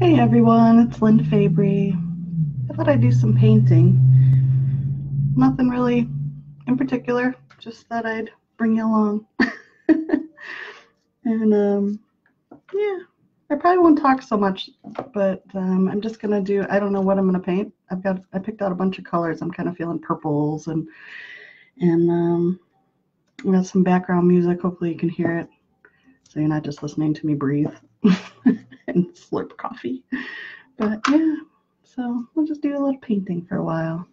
Hey everyone, it's Linda Fabry. I thought I'd do some painting. Nothing really in particular, just thought I'd bring you along. And yeah, I probably won't talk so much, but I'm just gonna do, I don't know what I'm gonna paint. I picked out a bunch of colors. I'm kind of feeling purples and I got some background music. Hopefully you can hear it, so you're not just listening to me breathe and slurp coffee. But yeah, so we'll just do a little painting for a while.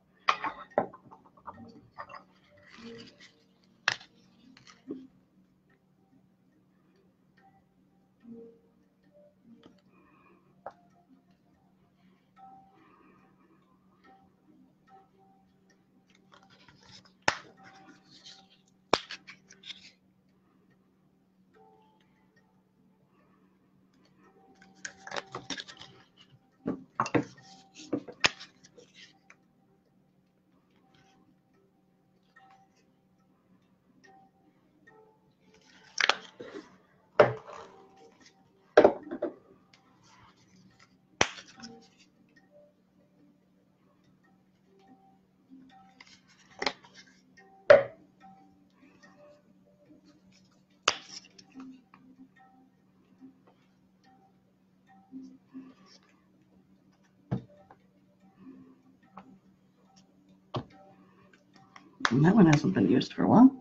And that one hasn't been used for a while.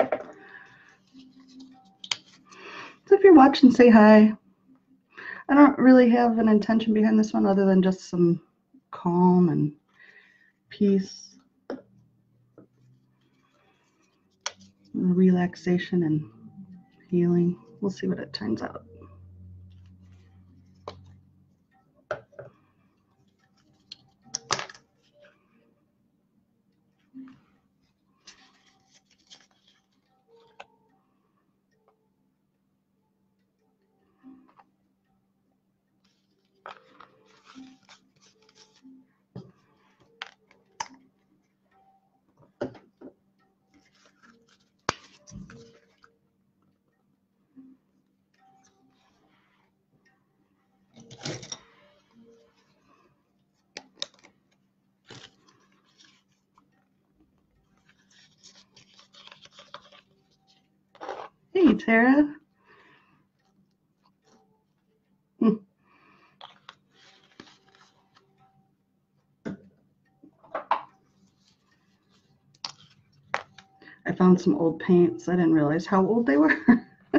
So if you're watching, say hi. I don't really have an intention behind this one other than just some calm and peace, relaxation and healing. We'll see what it turns out. Hey, Tara. I found some old paints. I didn't realize how old they were.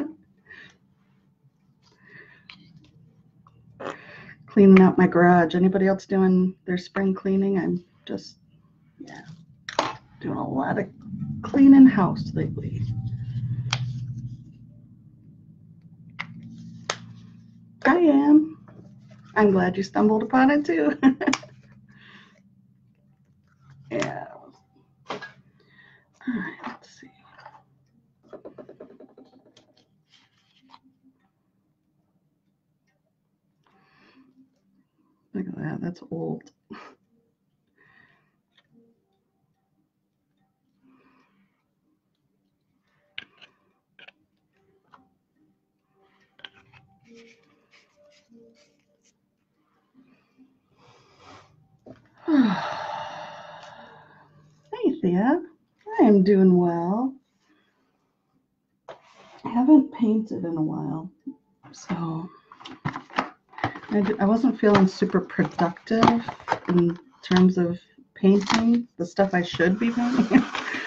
Cleaning out my garage. Anybody else doing their spring cleaning? I'm just, yeah, doing a lot of cleaning house lately. I am. I'm glad you stumbled upon it too. Yeah. All right, let's see. Look at that, that's old. Hey, Thea. I am doing well. I haven't painted in a while, so I wasn't feeling super productive in terms of painting the stuff I should be painting.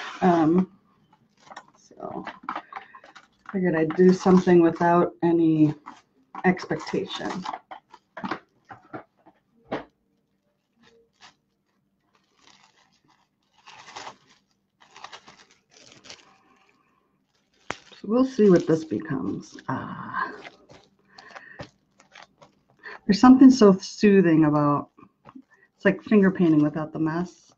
So I figured I'd do something without any expectation. So we'll see what this becomes. There's something so soothing about, it's like finger painting without the mess.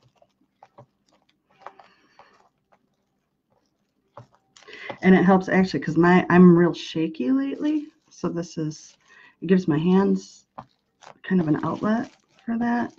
And it helps actually because I'm real shaky lately. So it gives my hands kind of an outlet for that.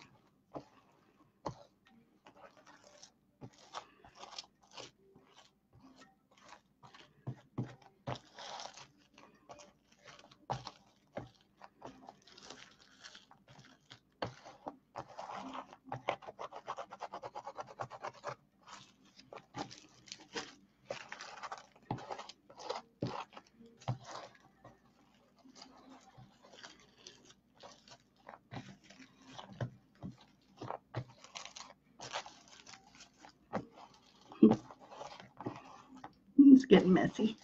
It's getting messy.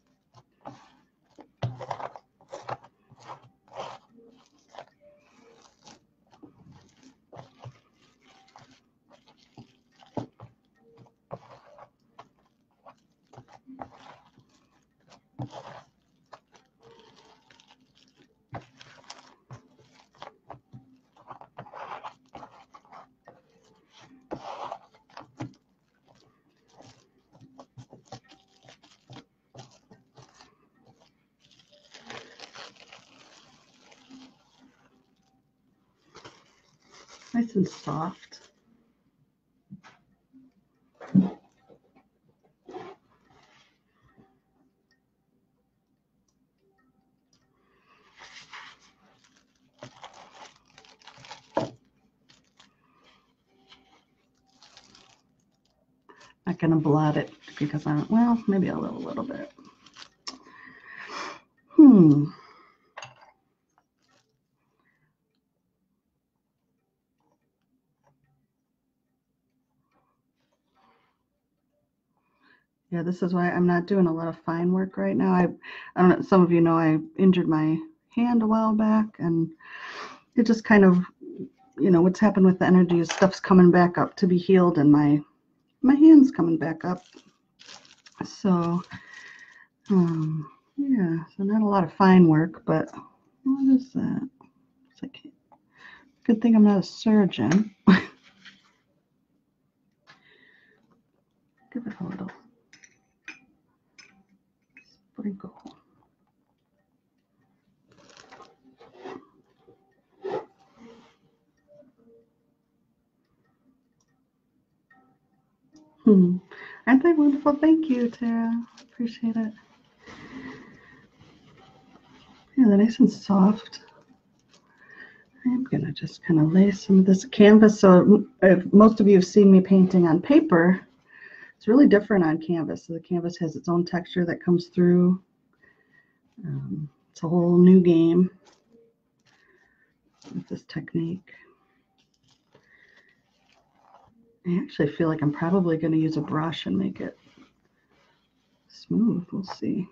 Nice and soft. Not going to blot it because I don't, well, maybe a little bit. Yeah, this is why I'm not doing a lot of fine work right now. I don't know, some of you know I injured my hand a while back, and it just kind of, you know, what's happened with the energy is stuff's coming back up to be healed, and my hand's coming back up. So, yeah, so not a lot of fine work, but what is that? It's like, good thing I'm not a surgeon. Give it a little sprinkle. Aren't they wonderful? Thank you, Tara. Appreciate it. Yeah, they're nice and soft. I'm going to just kind of lay some of this canvas. So if most of you have seen me painting on paper, it's really different on canvas. So the canvas has its own texture that comes through. It's a whole new game with this technique. I actually feel like I'm probably going to use a brush and make it smooth. We'll see.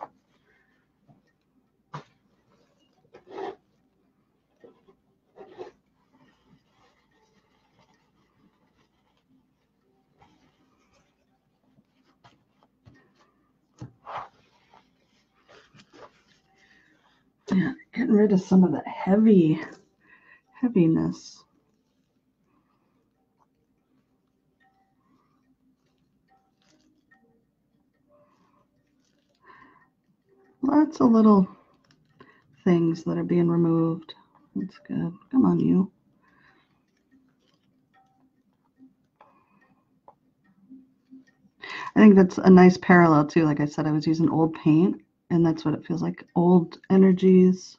Yeah, getting rid of some of that heaviness. Lots of little things that are being removed. That's good. Come on, you. I think that's a nice parallel too. Like I said, I was using old paint, and that's what it feels like. Old energies.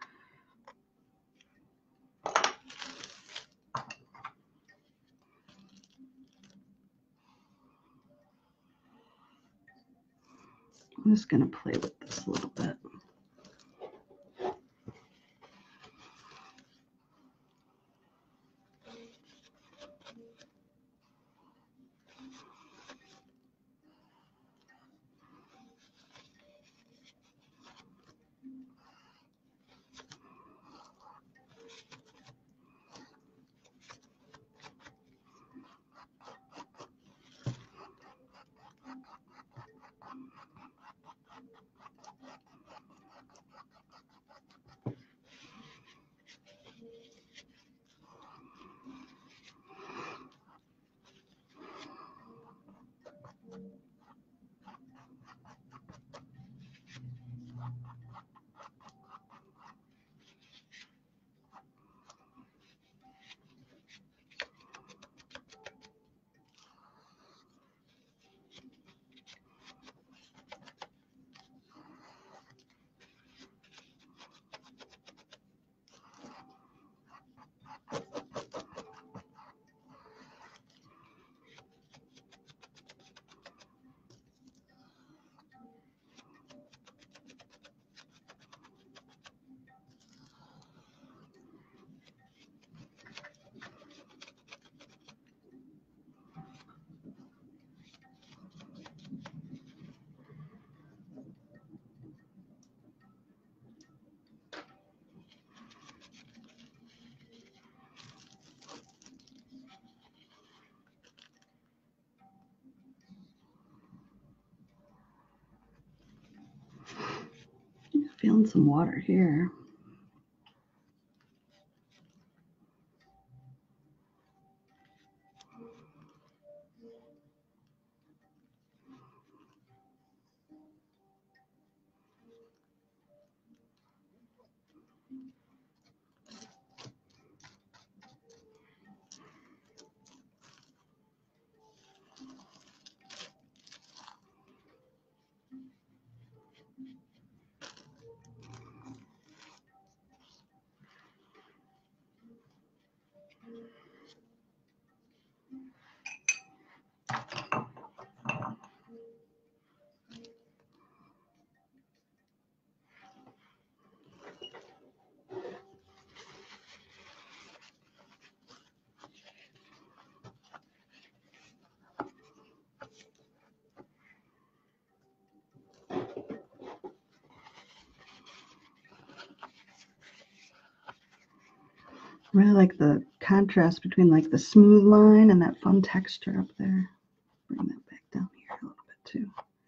I'm just going to play with this a little bit. feeling some water here. I really like the contrast between like the smooth line and that fun texture up there. Bring that back down here a little bit too.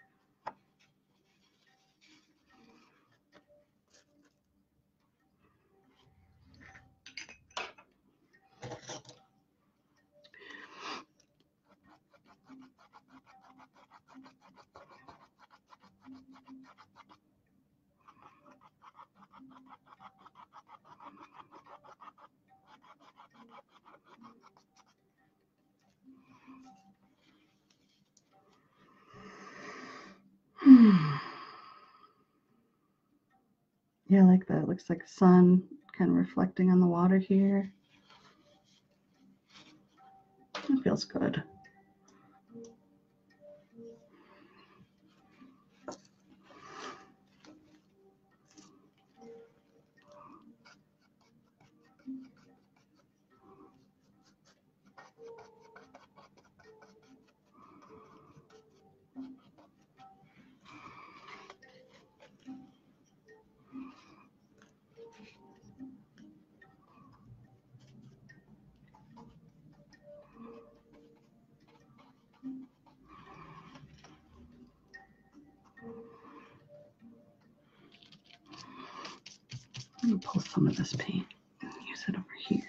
Yeah, I like that. It looks like sun kind of reflecting on the water here. It feels good. I'm going to pull some of this paint and use it over here.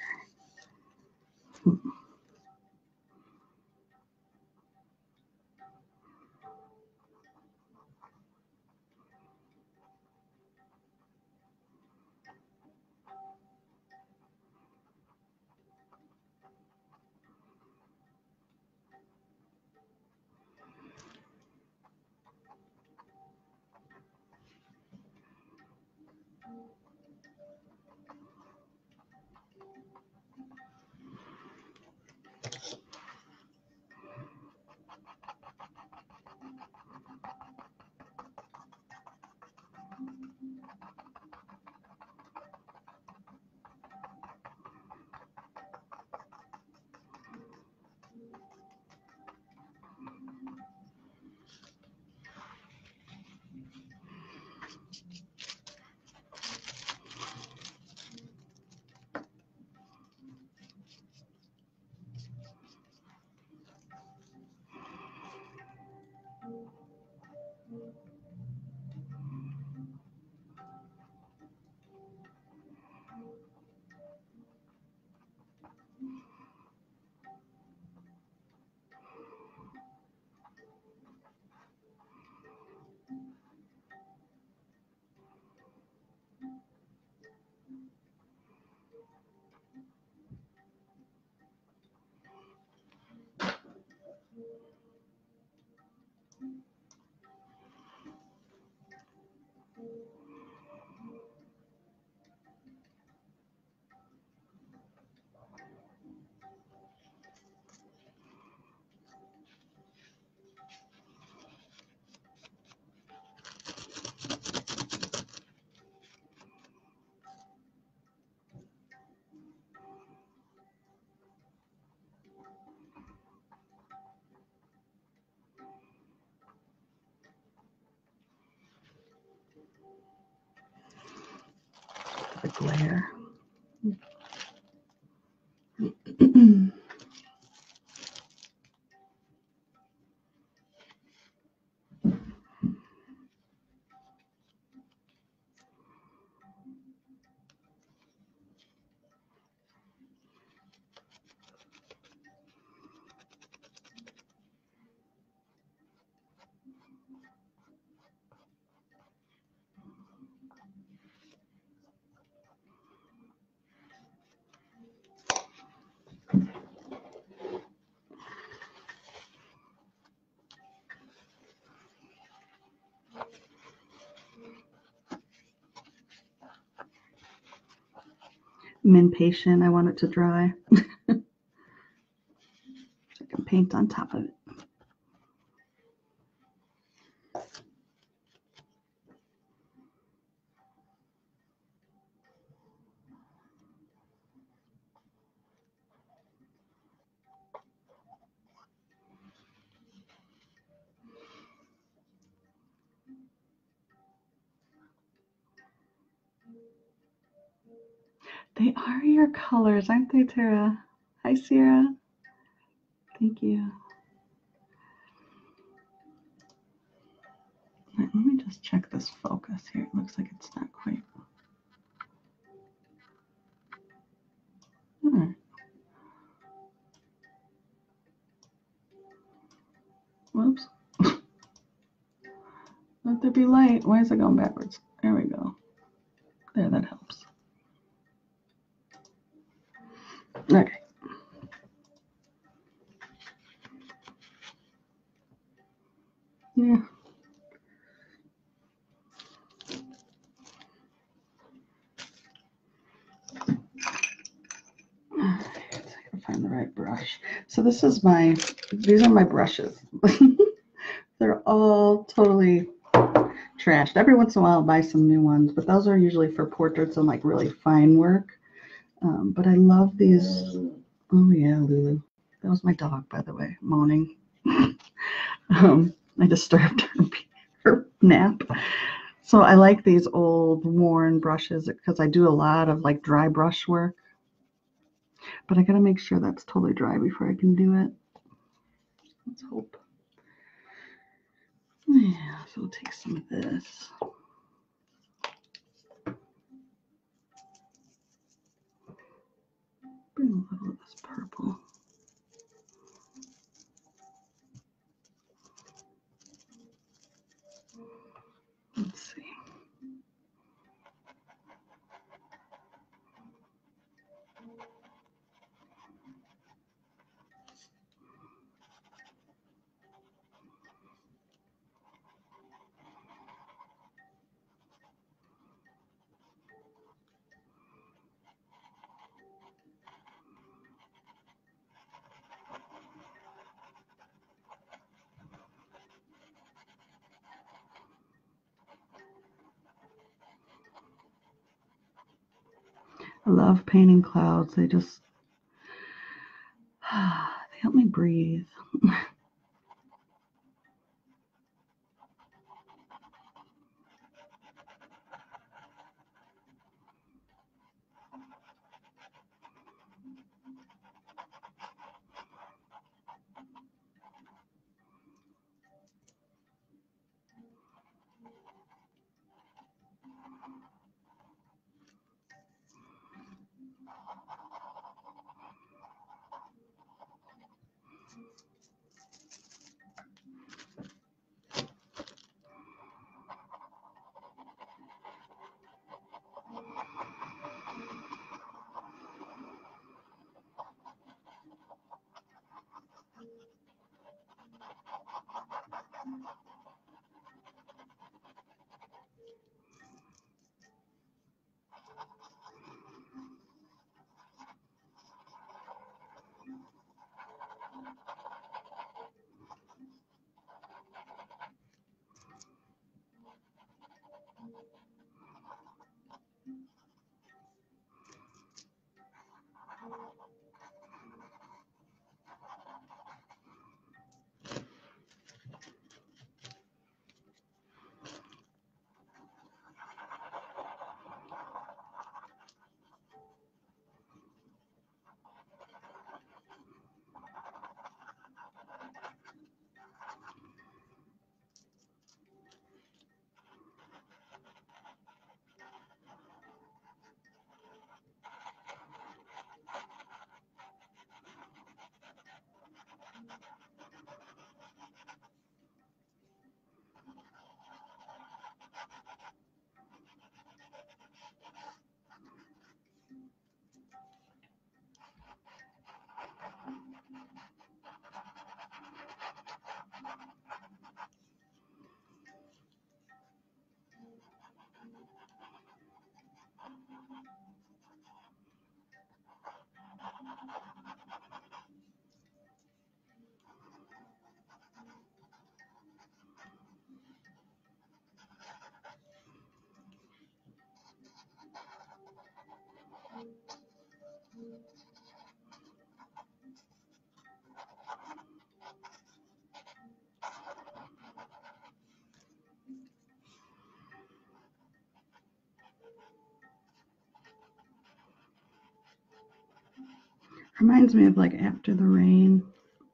The glare. I'm impatient. I want it to dry. So I can paint on top of it. They are your colors, aren't they, Tara? Hi, Sierra. Thank you. Right, let me just check this focus here. It looks like it's not quite. All right. Whoops. Let there be light. Why is it going backwards? There we go. There, that helps. Okay. Yeah. I gotta find the right brush. So these are my brushes. They're all totally trashed. Every once in a while I'll buy some new ones, but those are usually for portraits and like really fine work. But I love these. Oh yeah, Lulu. That was my dog, by the way, moaning. I disturbed her nap. So I like these old worn brushes because I do a lot of like dry brush work. But I gotta make sure that's totally dry before I can do it. Let's hope. Yeah, so we'll take some of this. Bring a little of this purple. Let's see. I love painting clouds. They just they help me breathe. Reminds me of like after the rain.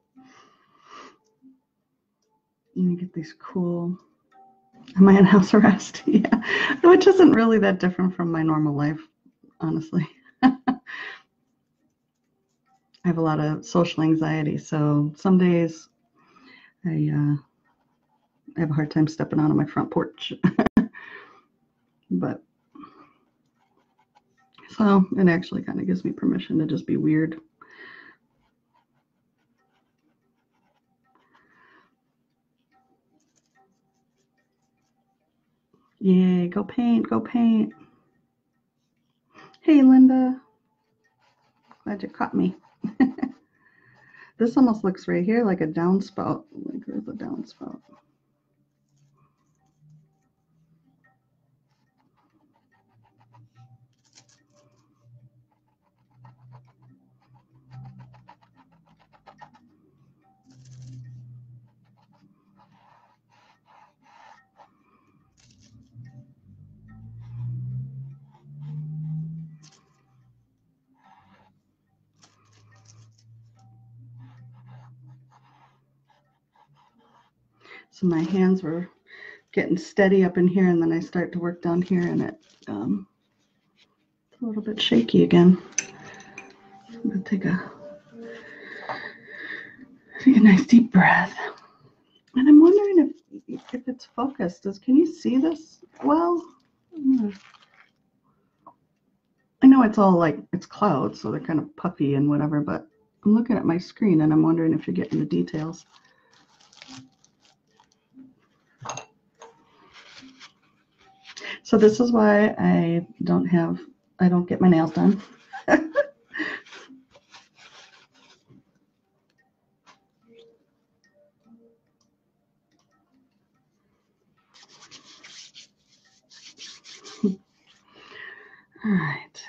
And you get these cool. Am I in house arrest? Yeah, which isn't really that different from my normal life, honestly. I have a lot of social anxiety, so some days I have a hard time stepping out on my front porch. But so it actually kind of gives me permission to just be weird. Yay, go paint, go paint. Hey, Linda. Glad you caught me. This almost looks right here like a downspout. Like there's a downspout. So my hands were getting steady up in here, and then I start to work down here, and it's a little bit shaky again. So I'm gonna take a nice deep breath, and I'm wondering if it's focused. Can you see this well? I know it's all like it's clouds, so they're kind of puffy and whatever, but I'm looking at my screen and I'm wondering if you're getting the details. So this is why I don't get my nails done. All right.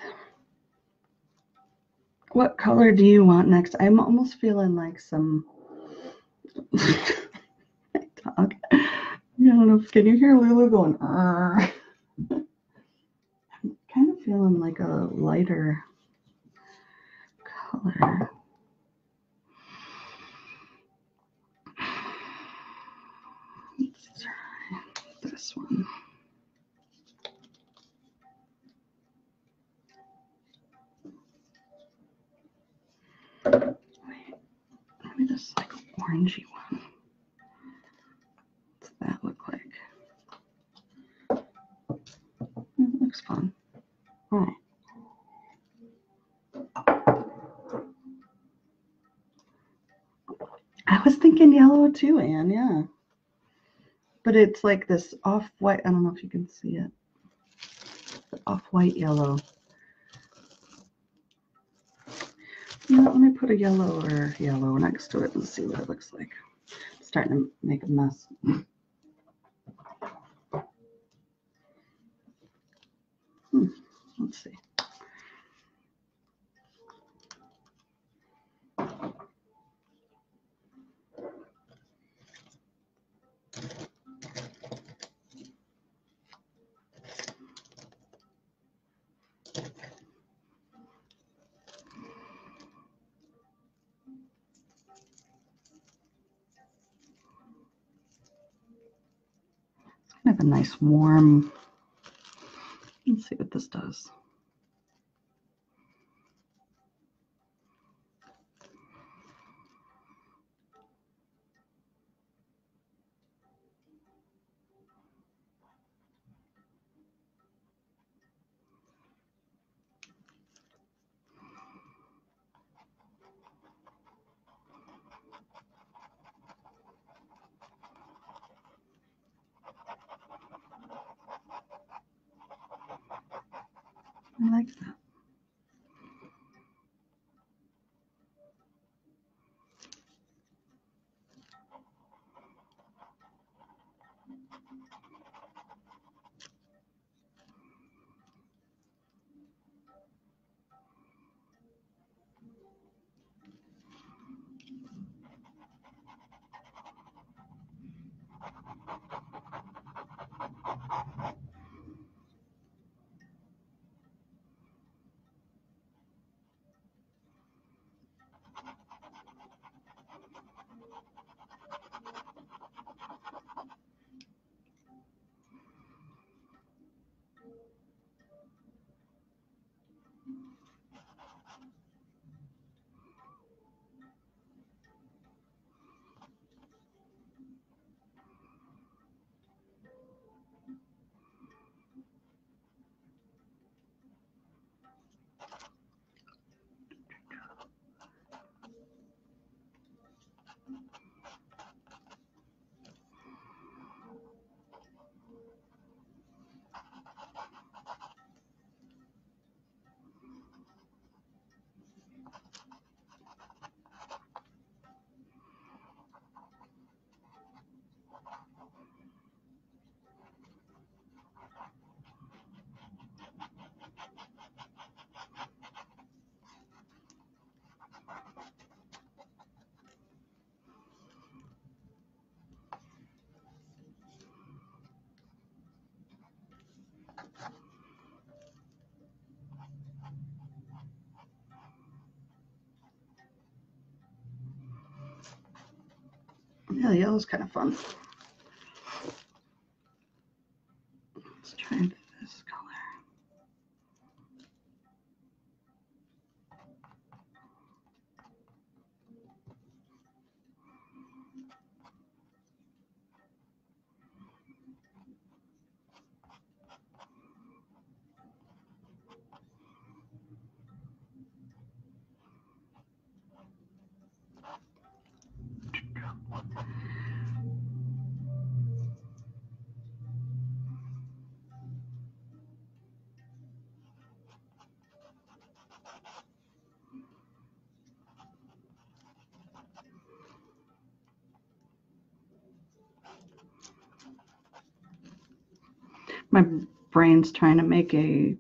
What color do you want next? I'm almost feeling like some dog. I don't know. Can you hear Lulu going? I'm kind of feeling like a lighter color. Let's try this one. Wait, maybe this like orangey one. What's that look like? It looks fun. All right. I was thinking yellow too, Anne, yeah. But it's like this off-white, I don't know if you can see it. Off-white yellow. Let me put a yellow next to it and see what it looks like. It's starting to make a mess. Let's see. Kind of a nice warm. Let's see what this does. I like that. Yeah, the yellow's kind of fun. Let's try this color. My brain's trying to make a,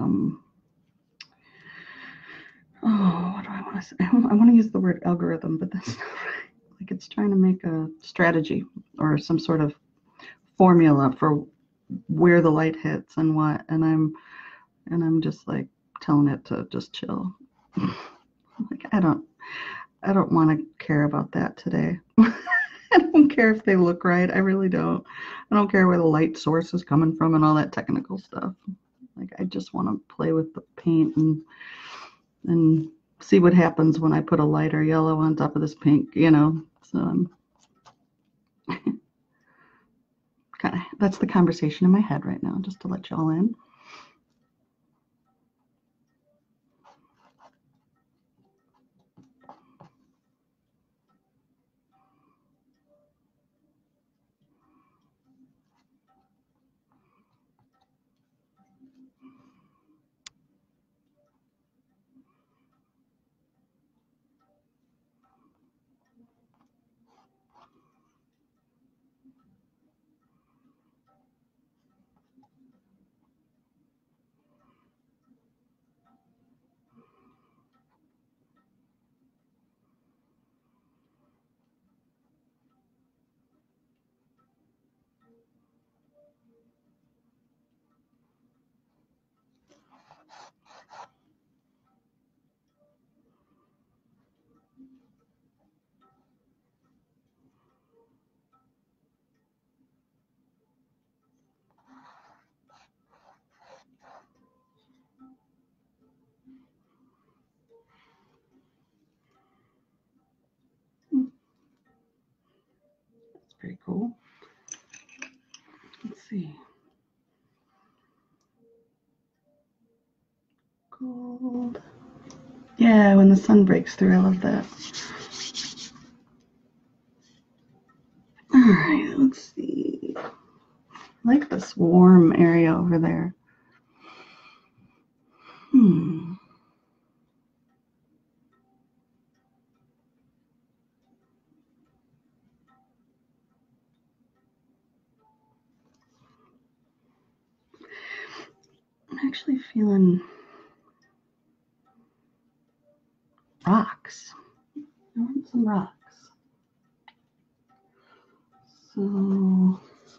what do I want to say? I want to use the word algorithm, but that's not right. Like it's trying to make a strategy or some sort of formula for where the light hits and what, and I'm just like telling it to just chill. Like I don't want to care about that today. I don't care if they look right. I really don't. I don't care where the light source is coming from and all that technical stuff. Like I just want to play with the paint and see what happens when I put a lighter yellow on top of this pink, you know. So I'm kind of, that's the conversation in my head right now, just to let y'all in. That's pretty cool. Let's see. Gold. Yeah, when the sun breaks through, I love that. All right, let's see. I like this warm area over there. I'm actually feeling rocks. I want some rocks. So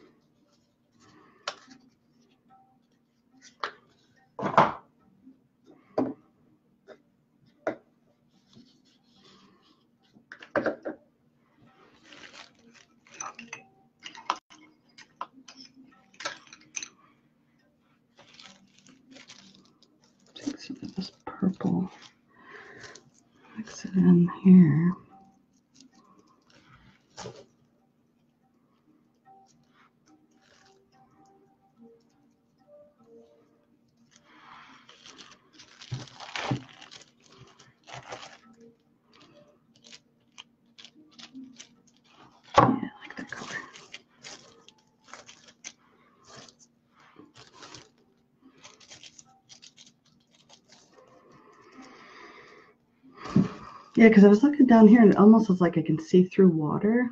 take some of this purple, mix it in here. Yeah, I like that color. Yeah, because I was looking down here and it almost looks like I can see through water.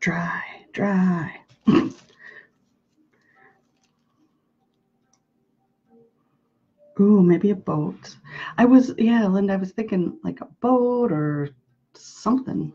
dry, dry. Ooh, maybe a boat. Linda, I was thinking like a boat or something.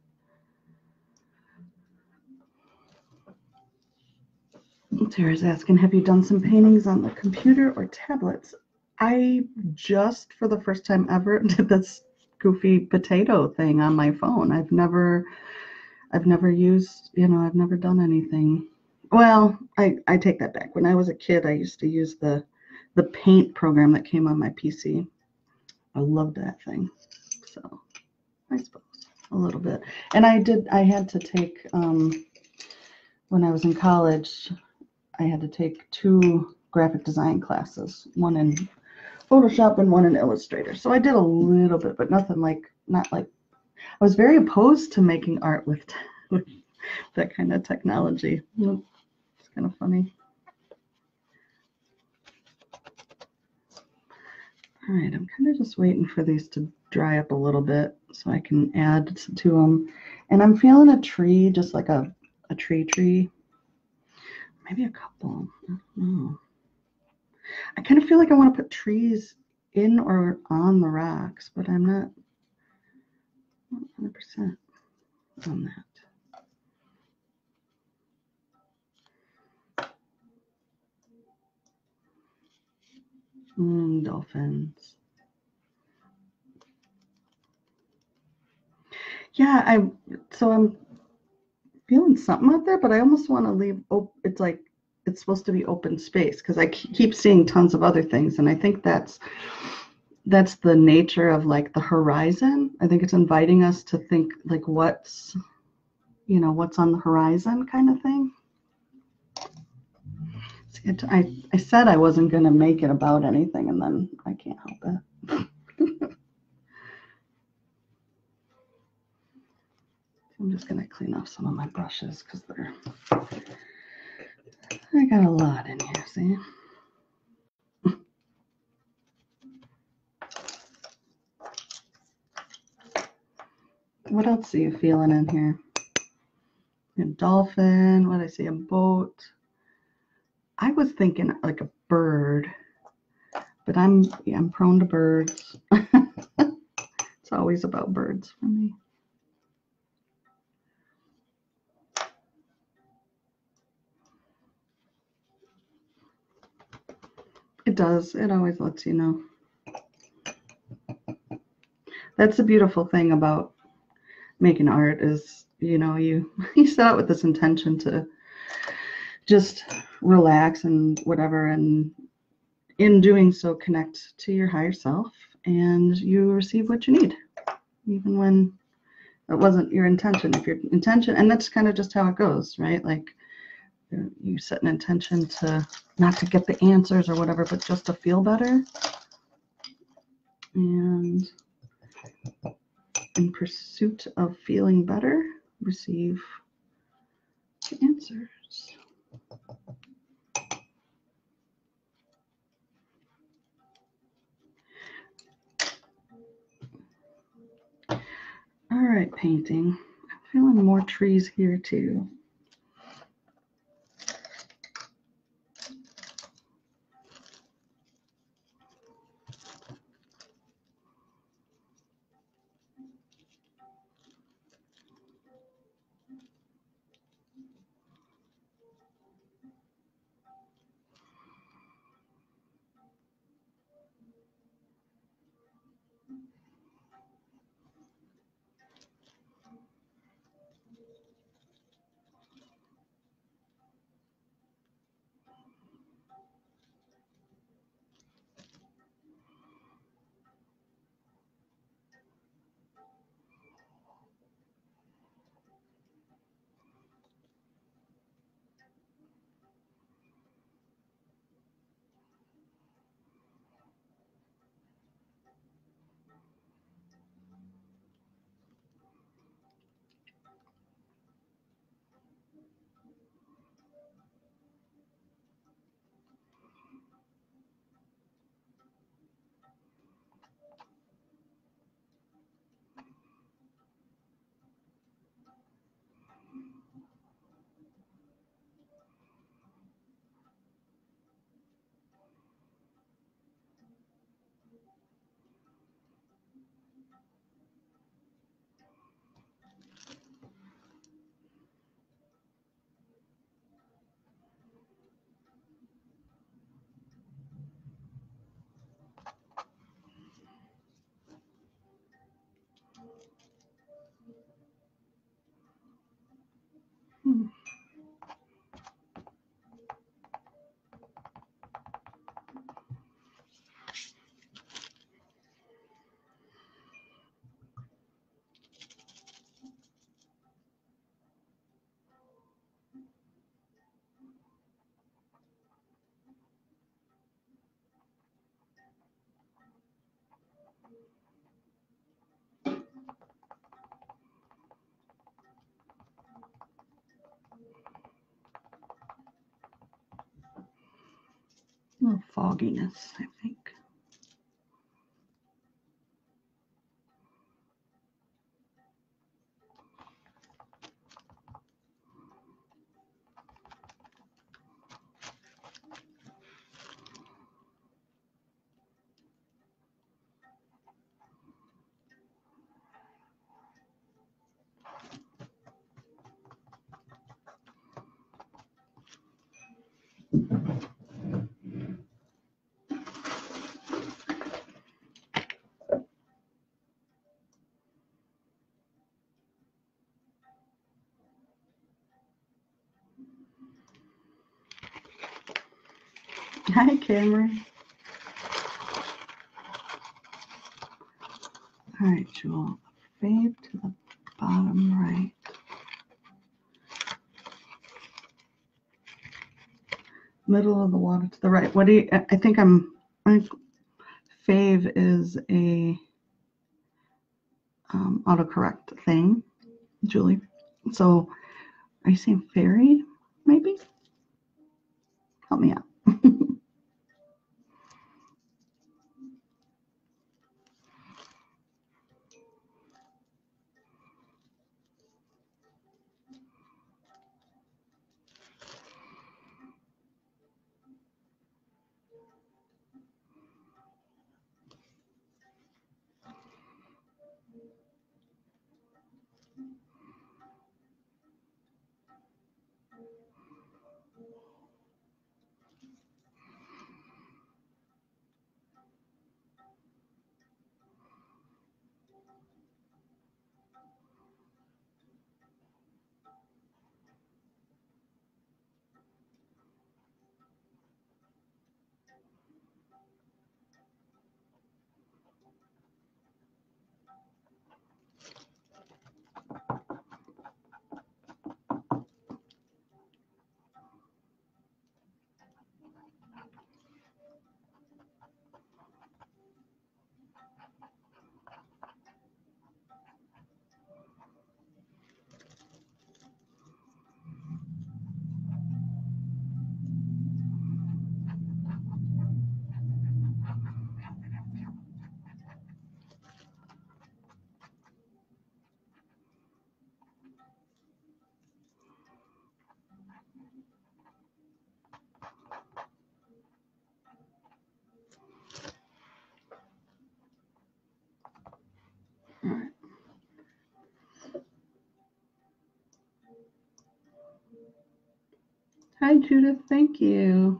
Tara's asking, have you done some paintings on the computer or tablets? I just, for the first time ever, did this goofy potato thing on my phone. I've never used, I've never done anything. Well, I take that back. When I was a kid, I used to use the paint program that came on my PC. I loved that thing. So I suppose a little bit. And I had to take, when I was in college, I had to take 2 graphic design classes, one in Photoshop and one in Illustrator. So I did a little bit, but not like, I was very opposed to making art with that kind of technology. It's kind of funny. All right, I'm kind of just waiting for these to dry up a little bit so I can add to them. And I'm feeling a tree, just like a tree. Maybe a couple. I don't know. I kind of feel like I want to put trees in or on the rocks, but I'm not 100% on that. Dolphins. Yeah, I'm feeling something out there, but I almost want to leave. It's like it's supposed to be open space because I keep seeing tons of other things, and I think that's the nature of like the horizon. I think it's inviting us to think like what's on the horizon kind of thing. I said I wasn't going to make it about anything, and then I can't help it. I'm just going to clean off some of my brushes because I got a lot in here, see? What else are you feeling in here? A dolphin, what did I see? A boat. I was thinking like a bird, but I'm prone to birds. It's always about birds for me. It does. It always lets you know. That's the beautiful thing about making art is, you set out with this intention to just relax and whatever, and in doing so connect to your higher self, and you receive what you need, even when it wasn't your intention. If your intention, and that's kind of just how it goes, right? Like you set an intention to not to get the answers or whatever, but just to feel better, and in pursuit of feeling better, receive the answers. All right, painting. I'm feeling more trees here too. A little fogginess, I think. Hi, Cameron. All right, Jewel. Fade to the bottom right. Middle of the water to the right. What do you? I think fave is a autocorrect thing, Julie. So, are you saying fairy? Maybe. Help me out. Hi, Judith. Thank you.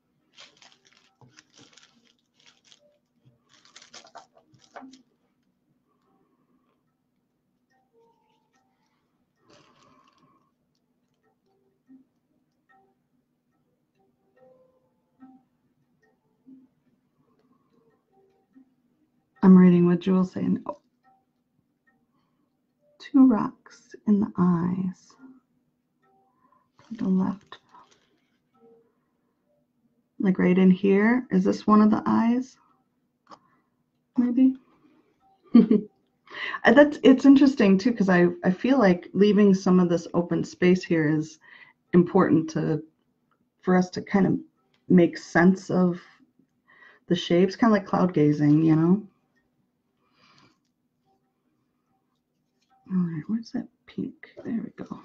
I'm reading what Jewel's saying. Oh. 2 rocks in the eyes. To the left. Like right in here. Is this one of the eyes? Maybe. It's interesting too, because I feel like leaving some of this open space here is important for us to kind of make sense of the shapes, kind of like cloud gazing, you know. All right, where's that pink? There we go.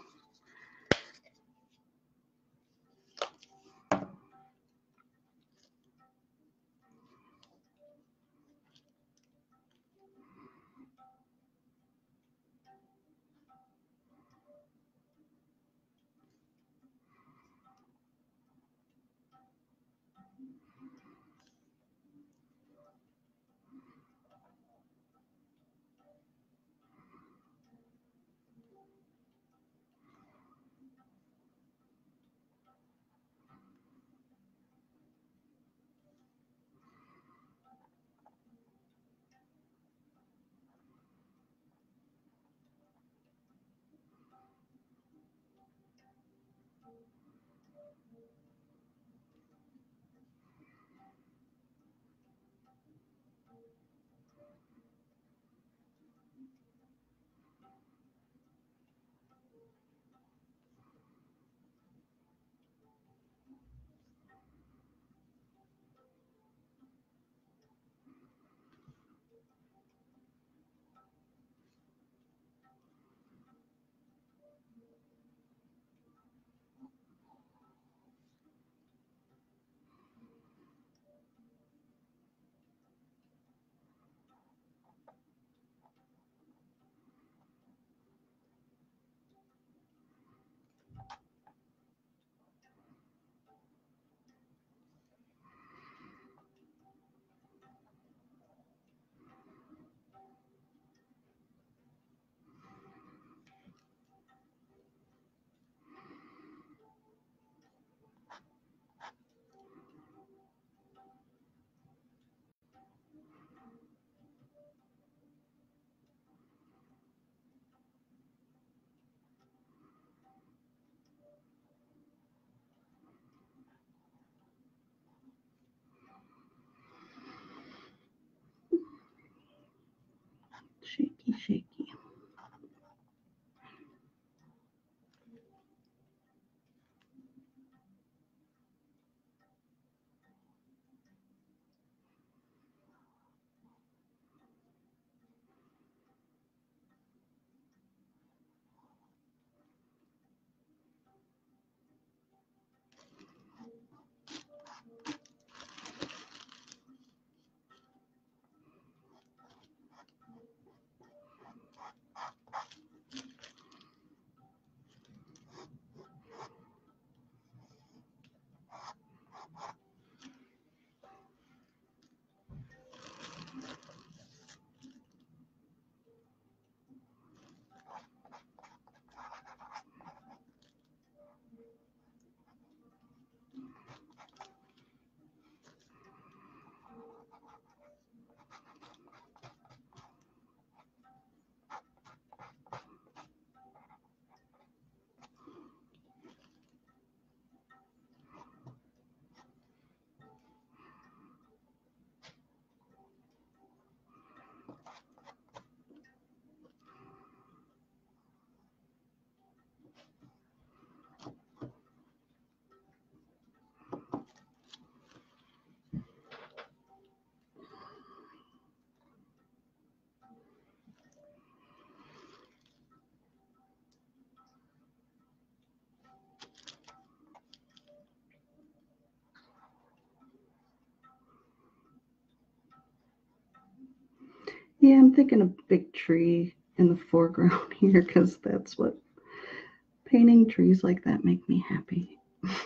Yeah, I'm thinking a big tree in the foreground here because that's what painting trees like that make me happy.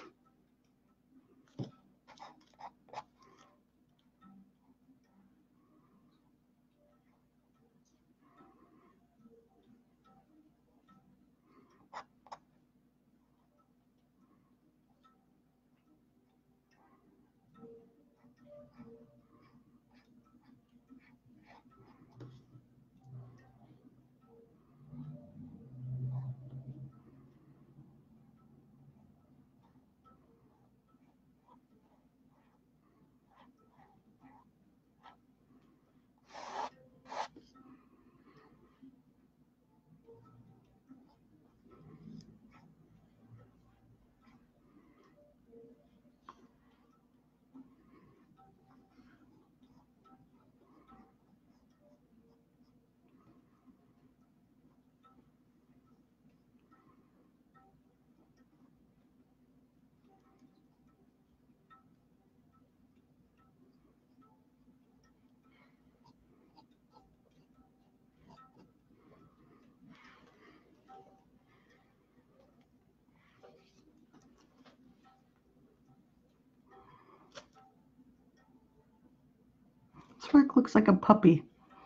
Spark looks like a puppy.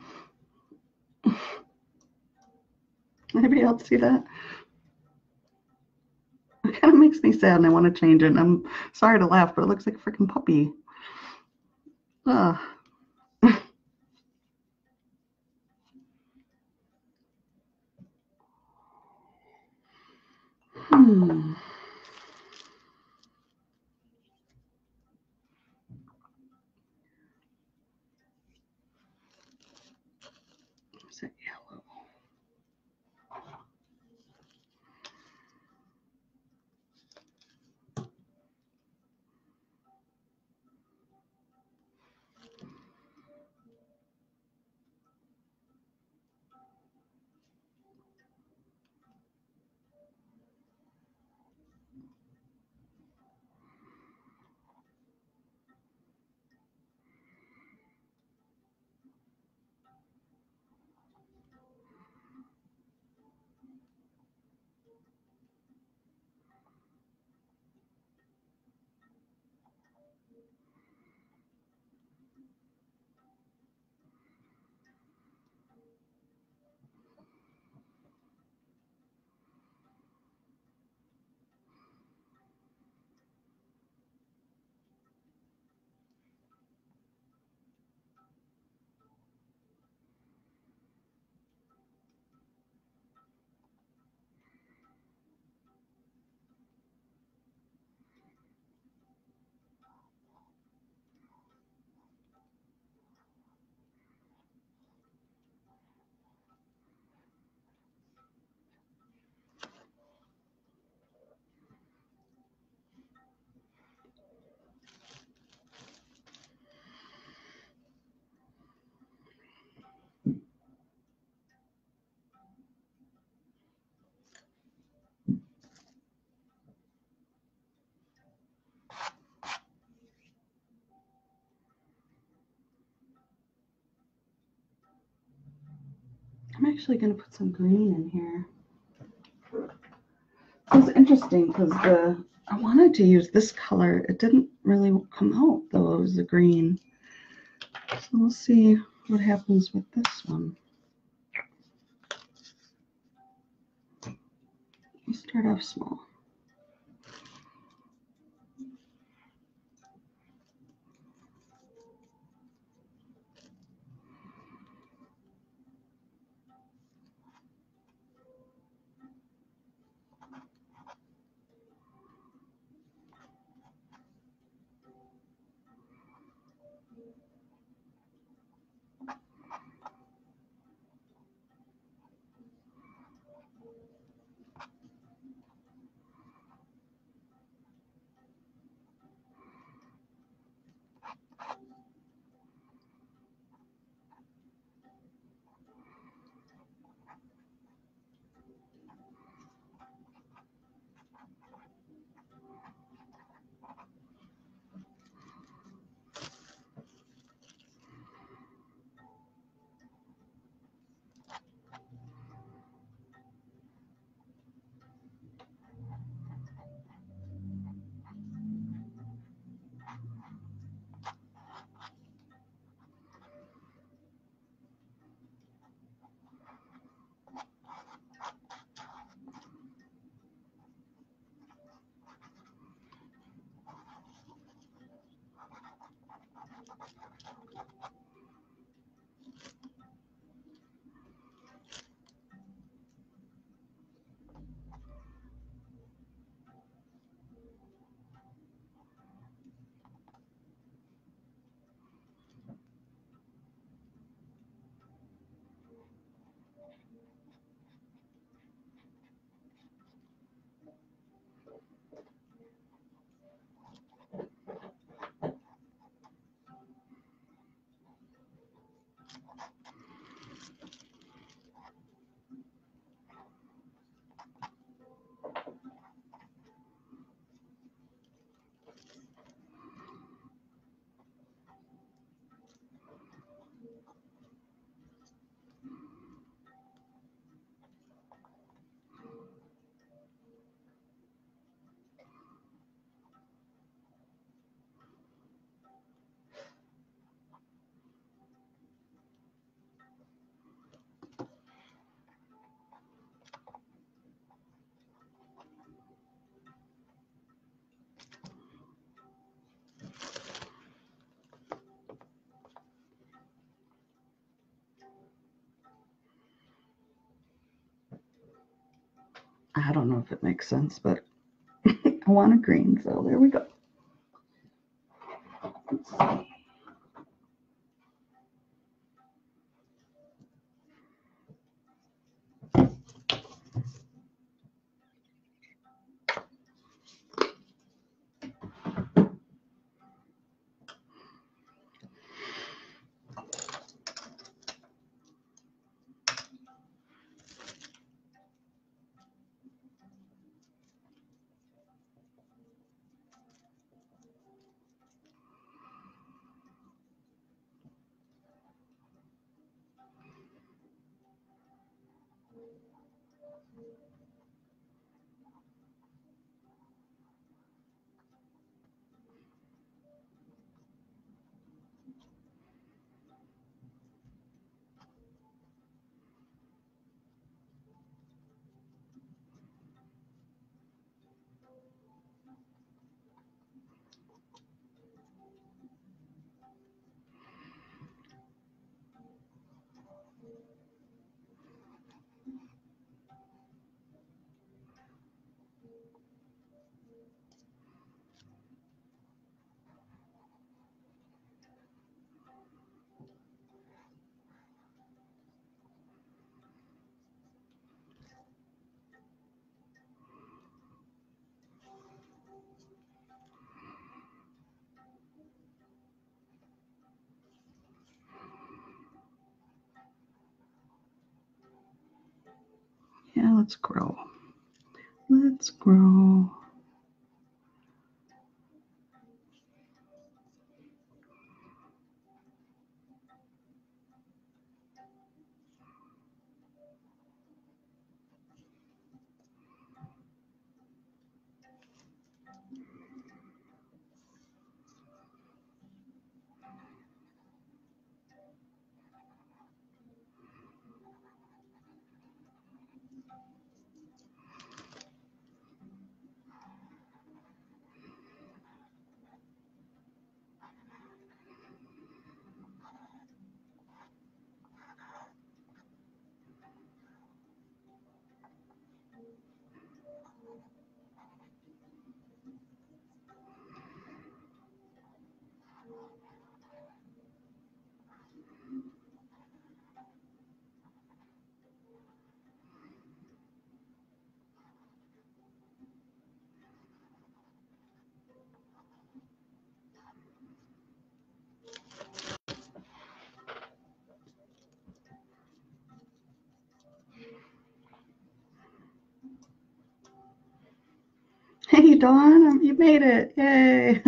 Anybody else see that? It kind of makes me sad and I want to change it. And I'm sorry to laugh, but it looks like a freaking puppy. Ugh. Is that yellow? I'm actually going to put some green in here. It was interesting because I wanted to use this color. It didn't really come out though. It was the green. So we'll see what happens with this one. We'll start off small. I don't know if it makes sense, but I want a green, so there we go. Let's see. Yeah, let's grow. Let's grow. Hey, Dawn, you made it. Yay.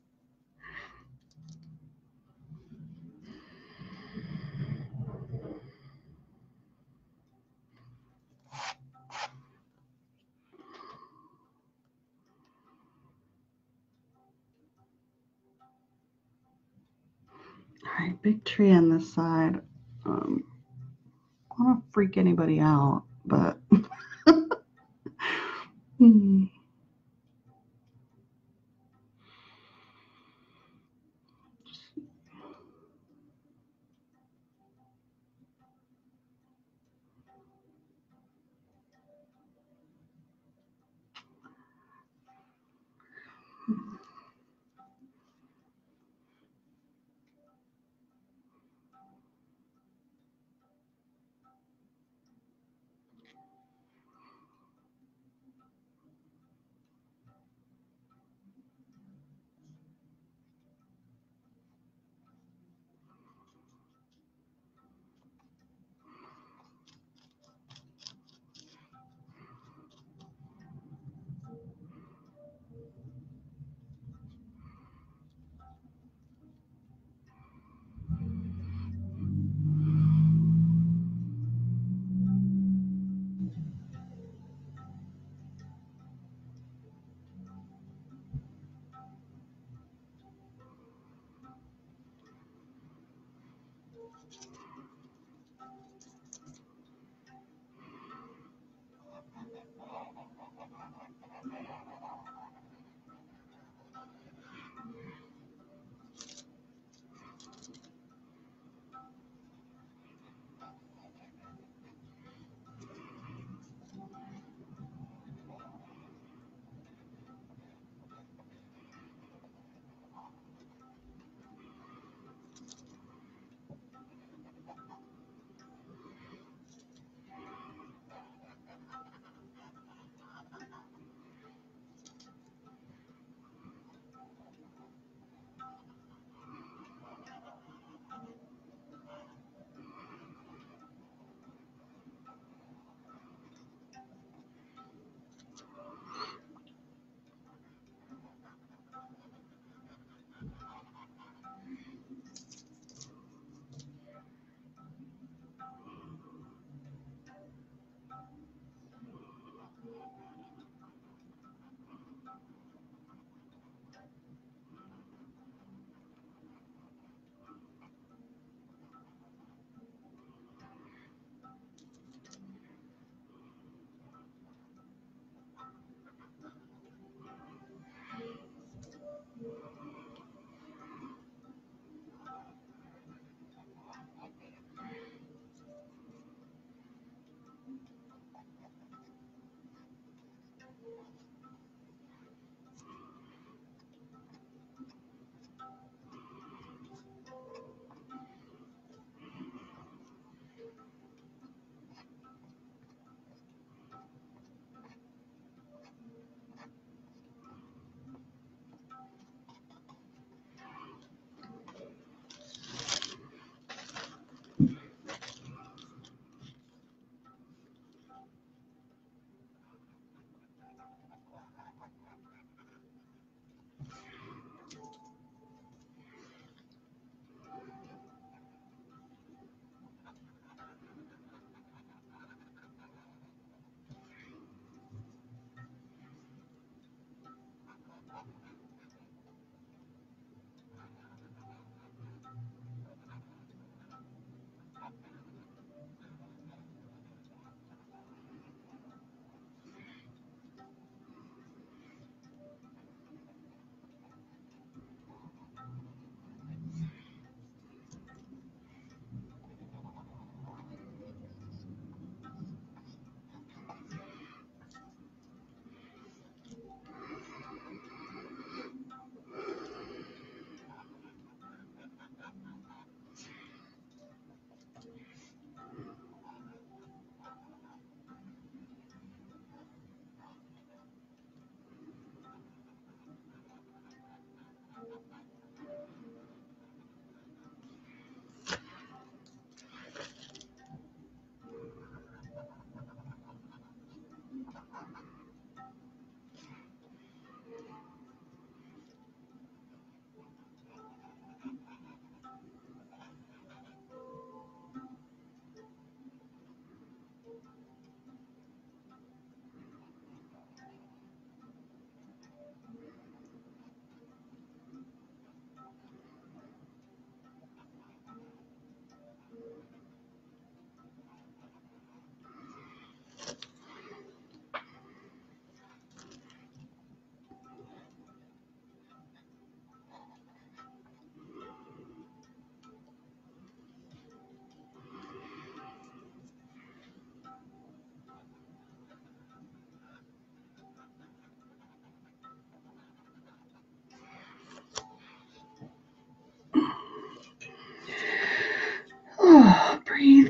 All right, big tree on this side. I don't freak anybody out, but hmm.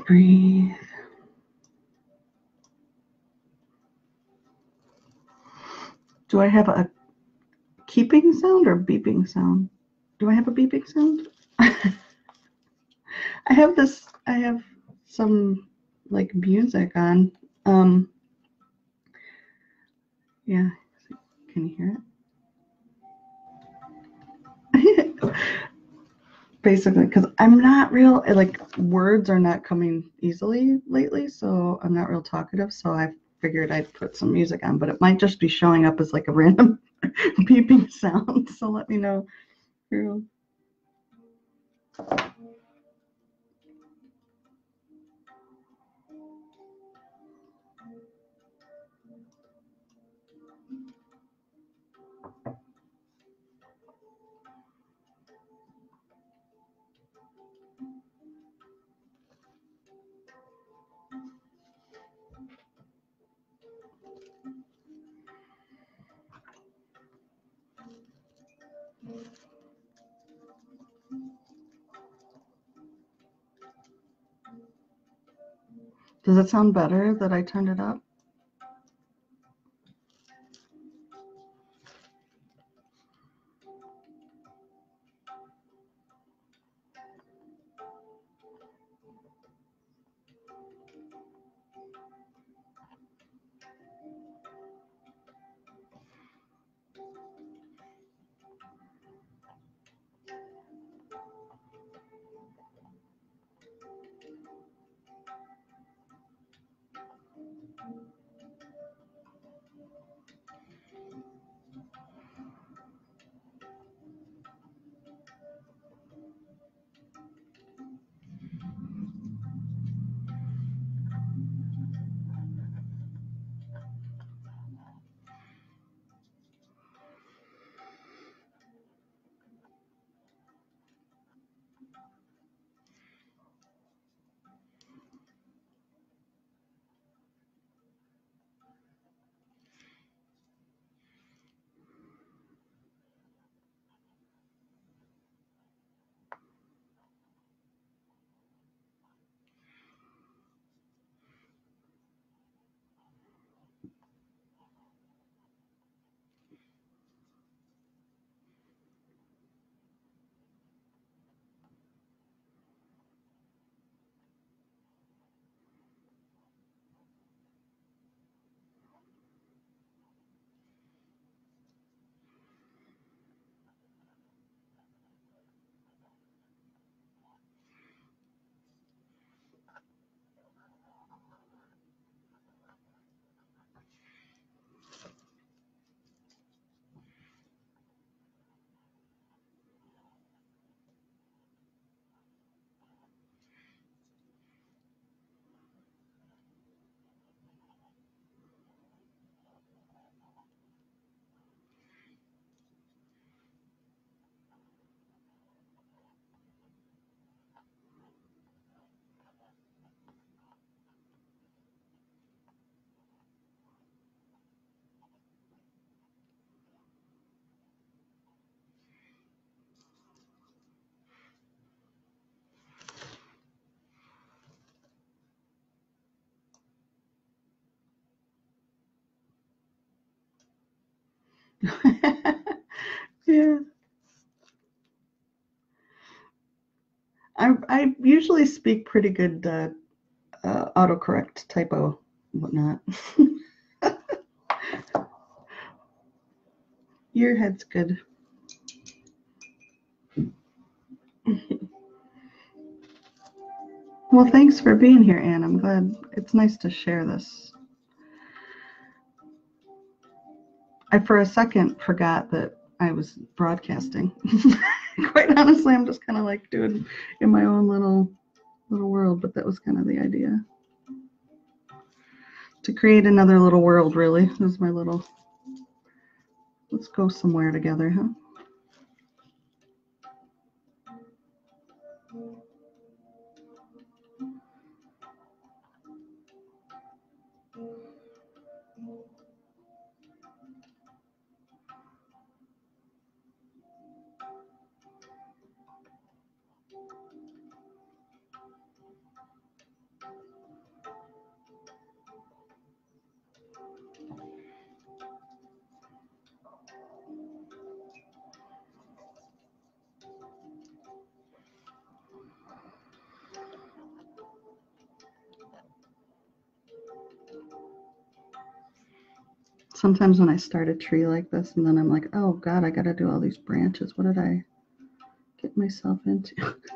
breathe. Do I have a keeping sound or beeping sound? Do I have a beeping sound? I have some like music on. Yeah, can you hear it? Basically, because I'm not real, like words are not coming easily lately, so I'm not real talkative, so I figured I'd put some music on, but it might just be showing up as like a random beeping sound, so let me know. Does it sound better that I turned it up? Yeah. I usually speak pretty good autocorrect typo whatnot. Your head's good. Well, thanks for being here, Anne. I'm glad. It's nice to share this. I, for a second, forgot that I was broadcasting. Quite honestly, I'm just kind of like doing in my own little world, but that was kind of the idea. To create another little world, really. This is my little, let's go somewhere together, huh? sometimes when I start a tree like this and then I'm like, oh God, I got to do all these branches. What did I get myself into?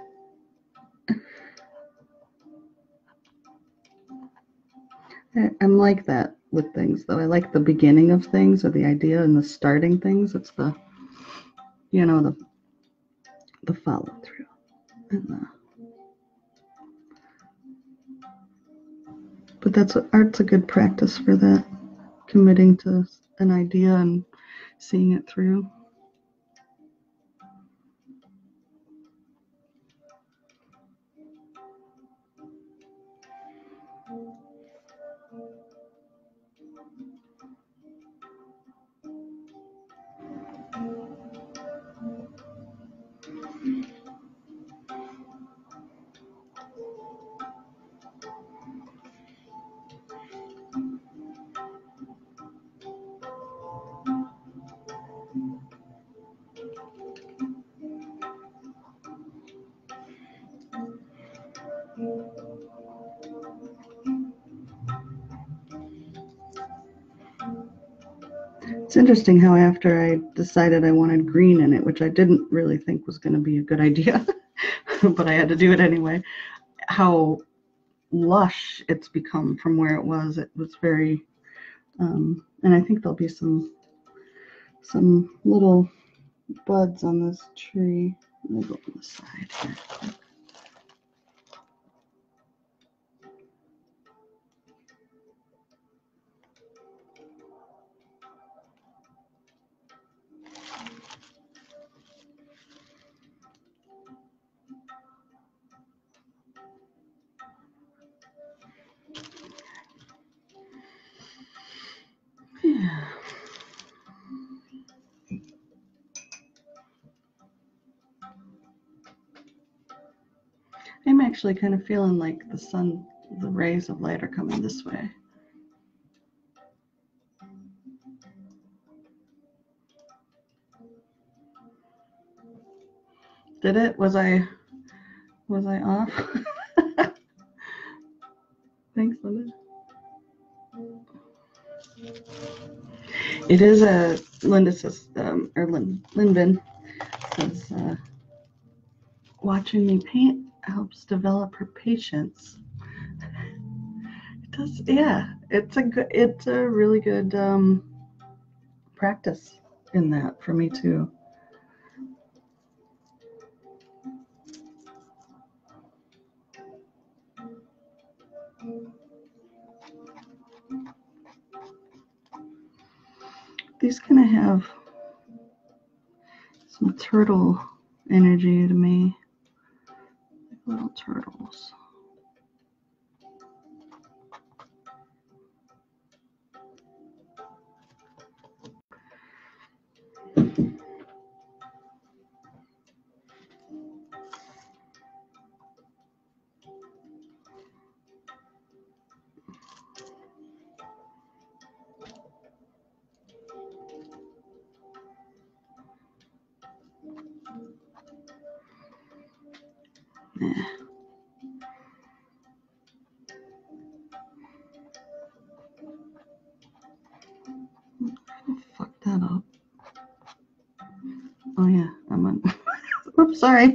I'm like that with things, though. I like the beginning of things, or the idea and the starting things. It's the, you know, the follow through. And but that's what art's a good practice for that, committing to an idea and seeing it through. It's interesting how after I decided I wanted green in it, which I didn't really think was going to be a good idea, but I had to do it anyway, how lush it's become from where it was. It was very, and I think there'll be some little buds on this tree. Let me go on the side here. Yeah. I'm actually kind of feeling like the rays of light are coming this way. Did it? Was I off? Thanks, Linda. It is Linda says, or Linvin says, watching me paint helps develop her patience. It does, yeah. It's a really good practice in that for me too. These kind of have some turtle energy to me, like little turtles. Yeah. Oh, fuck that up. Oh yeah, I'm on. Oops, sorry.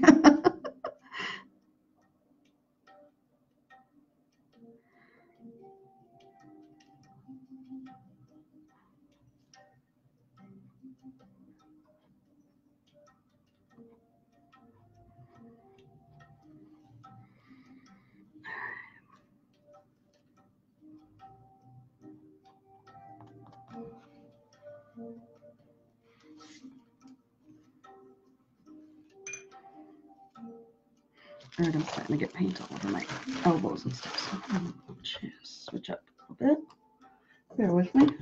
Alright, I'm starting to get paint all over my elbows and stuff, so I'm going to switch up a little bit. Bear with me.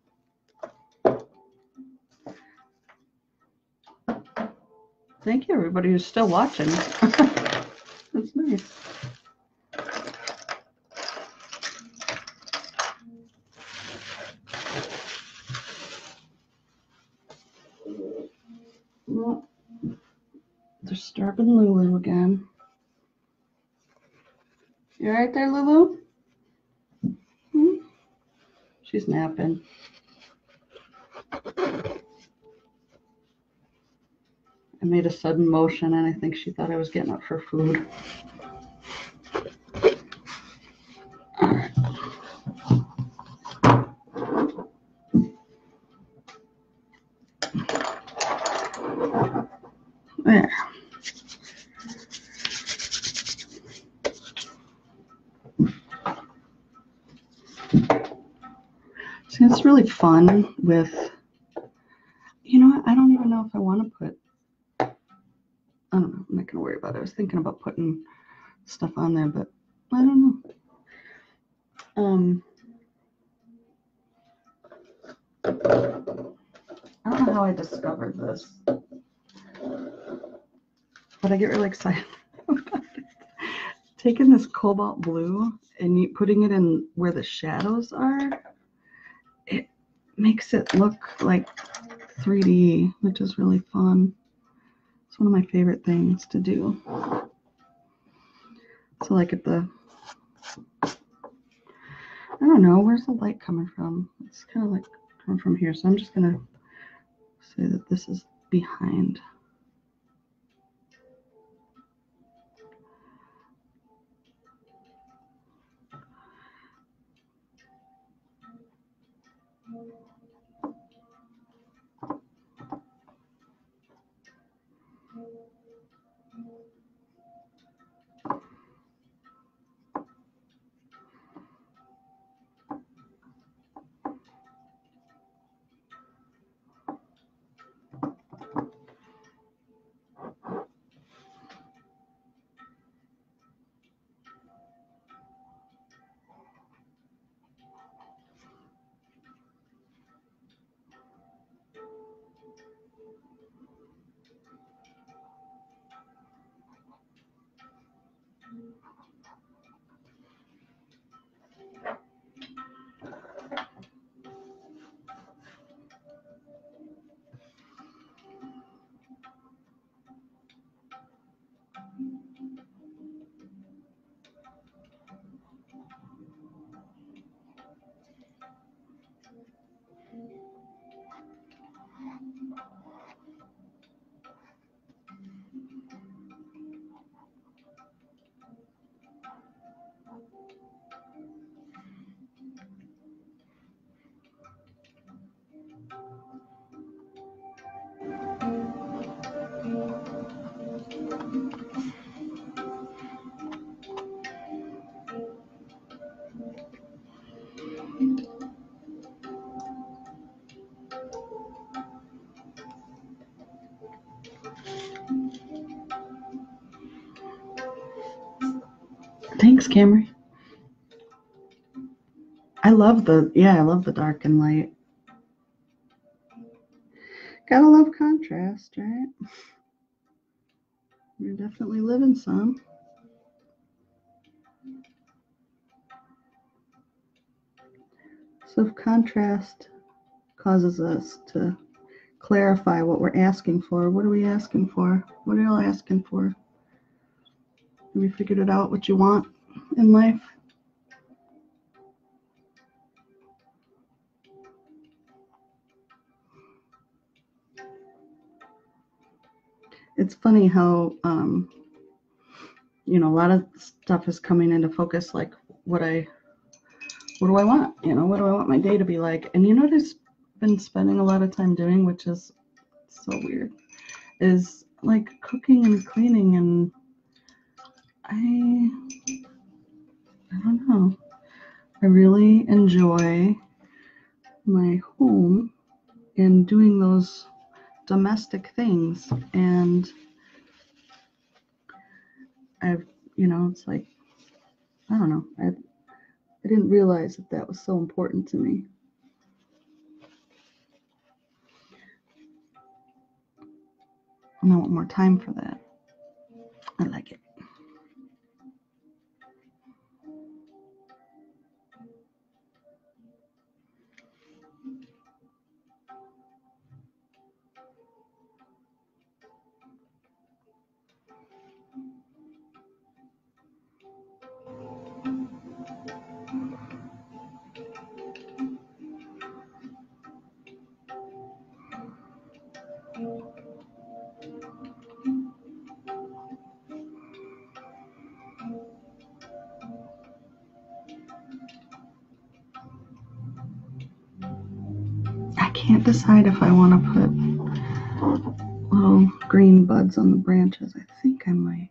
Thank you, everybody who's still watching. That's nice. Well, disturbing Lulu again. You right there, Lulu? Hmm? She's napping. I made a sudden motion, and I think she thought I was getting up for food. All right. There. See, it's really fun with, you know what, I don't even know if I want to put, I don't know, I'm not going to worry about it. I was thinking about putting stuff on there, but I don't know. I don't know how I discovered this, but I get really excited about it. Taking this cobalt blue and putting it in where the shadows are, it makes it look like 3D, which is really fun. It's one of my favorite things to do. So like at the, I don't know, where's the light coming from? It's kind of like coming from here. So I'm just going to say that this is behind. Thanks, Camry. I love the dark and light. Gotta love contrast, right? You're definitely living some. So if contrast causes us to clarify what we're asking for, what are we asking for? What are y'all asking for? Have you figured it out what you want in life? It's funny how, a lot of stuff is coming into focus, like what do I want? What do I want my day to be like? And what I've been spending a lot of time doing, which is so weird, is like cooking and cleaning, and I don't know. I really enjoy my home and doing those domestic things, and I've, it's like, I don't know. I didn't realize that was so important to me. And I want more time for that. I like it. can't decide if I want to put little green buds on the branches. I think I might.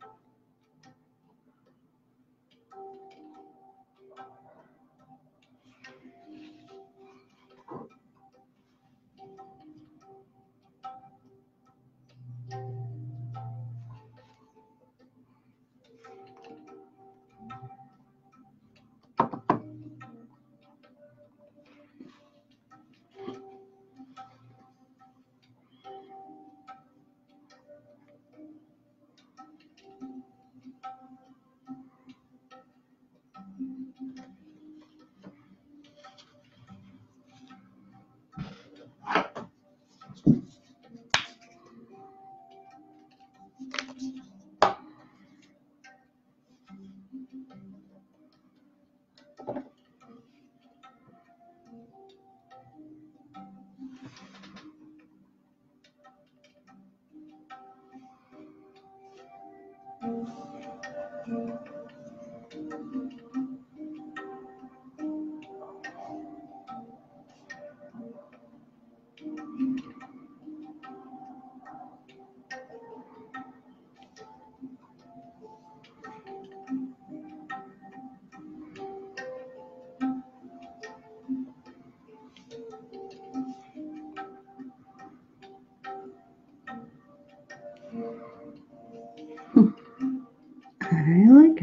I like it.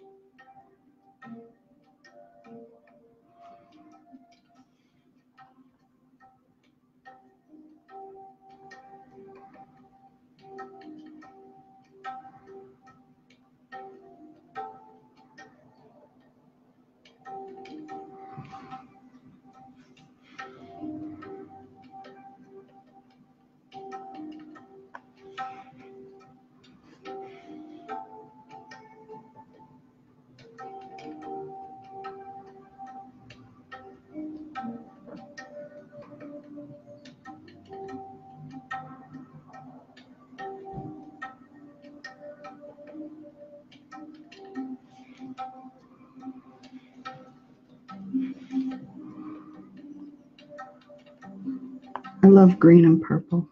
I love green and purple.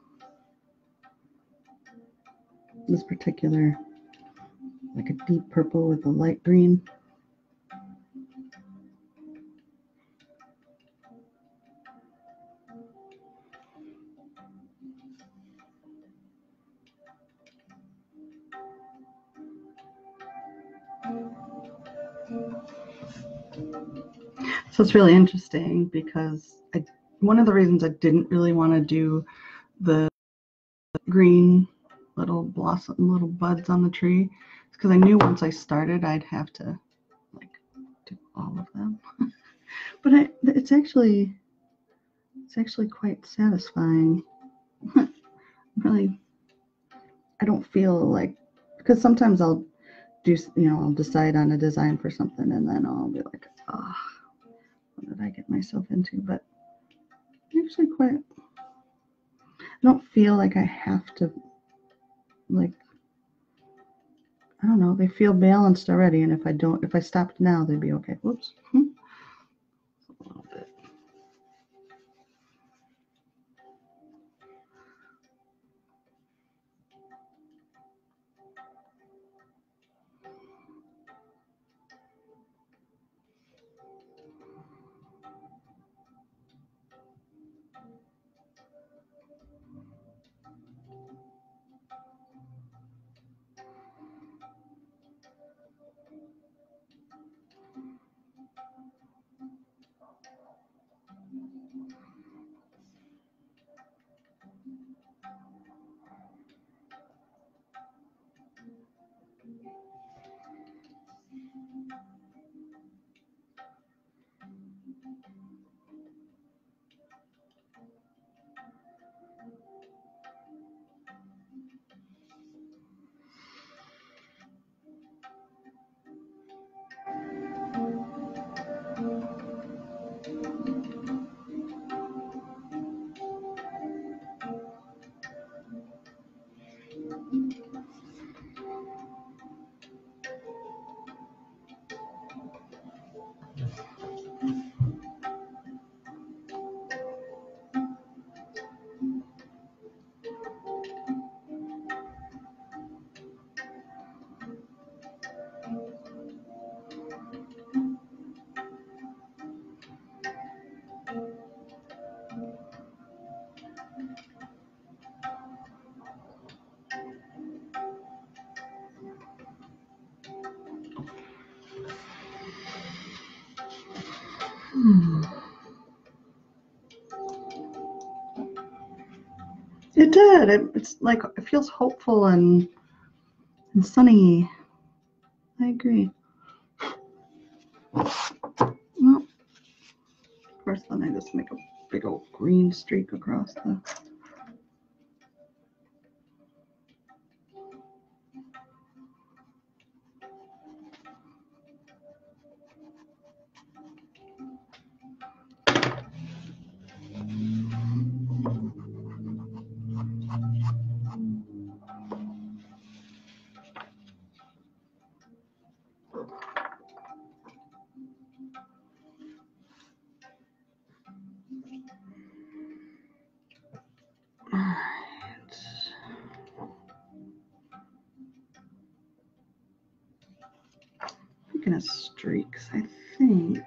This particular, like a deep purple with a light green. So it's really interesting because one of the reasons I didn't really want to do the green little blossom, little buds on the tree is because I knew once I started I'd have to like do all of them. But it's actually quite satisfying. Really, I don't feel like, because sometimes I'll do, I'll decide on a design for something and then I'll be like, oh, what did I get myself into? But actually quite, I don't feel like I have to, like, I don't know, they feel balanced already, and if I stopped now, they'd be okay. Whoops. A little bit. It did. It's like it feels hopeful and sunny. I agree. Well, of course, then I just make a big old green streak across the. Speaking of streaks, I think.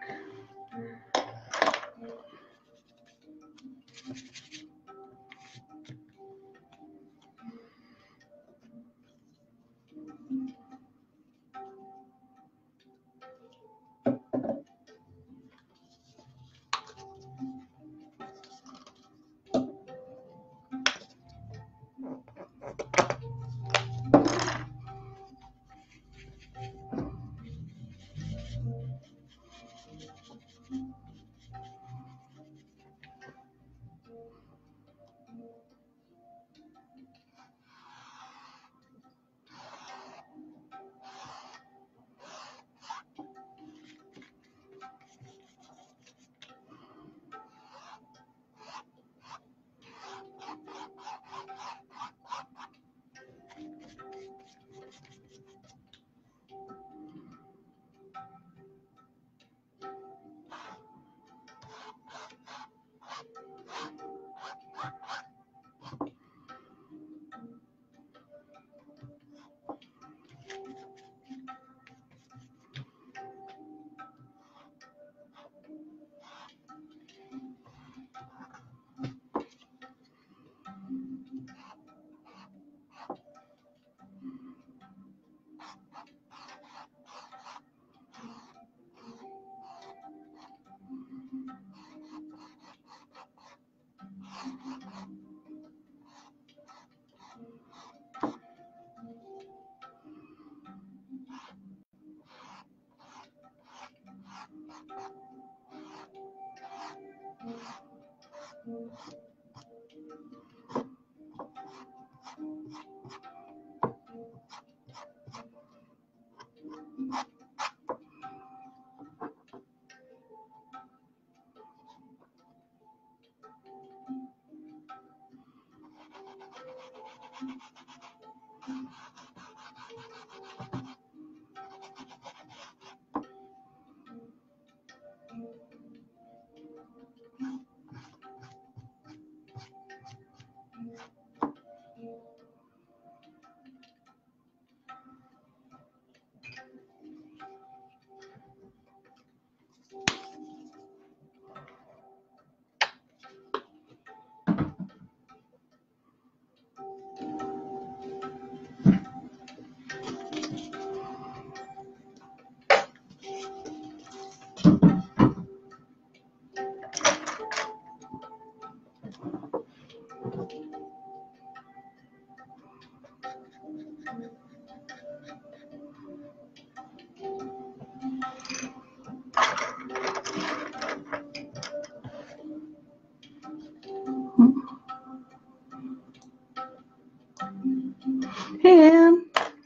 Hey, Anne.